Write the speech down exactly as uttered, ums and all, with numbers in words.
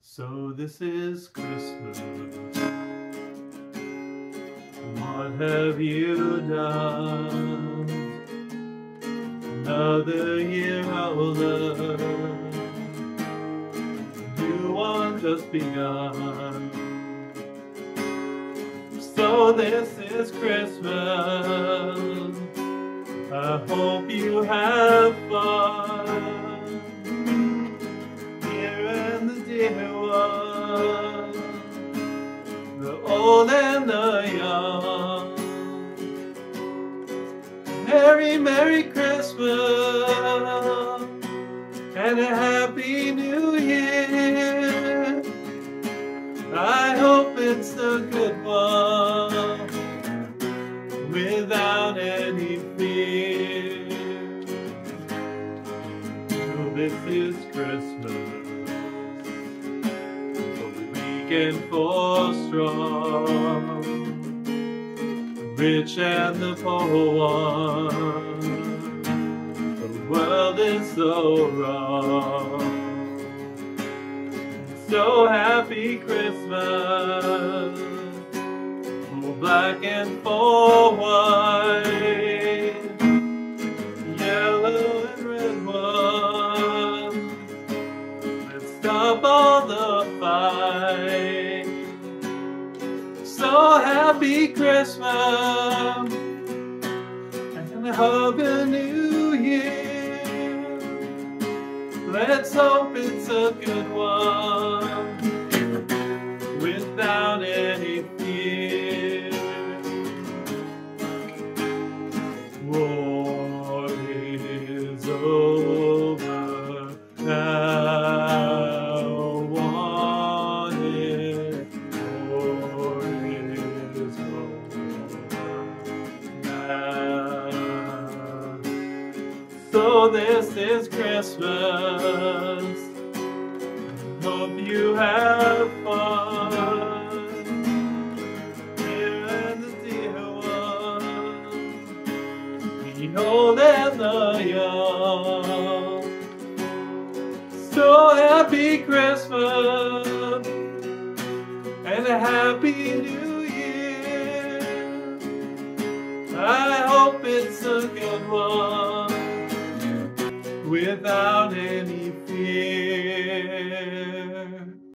So this is Christmas. What have you done? Another year older. New one just begun. So this is Christmas. I hope you have fun. Here and the dear one, the old and the young. Merry, Merry Christmas and a Happy New Year. I hope it's a good one without any fear. So this is Christmas, a weekend for strong, the rich and the poor one. The world is so wrong. So happy Christmas, for black and for white, yellow and red one. Let's stop all the fight. So happy Christmas and have a new year. Let's hope it's a good one without any fear. War is over now. War is, war is over now. So this is Christmas. Hope you have fun. Here and the dear one, the old and the young. So happy Christmas and a Happy New Year. I hope it's a good one without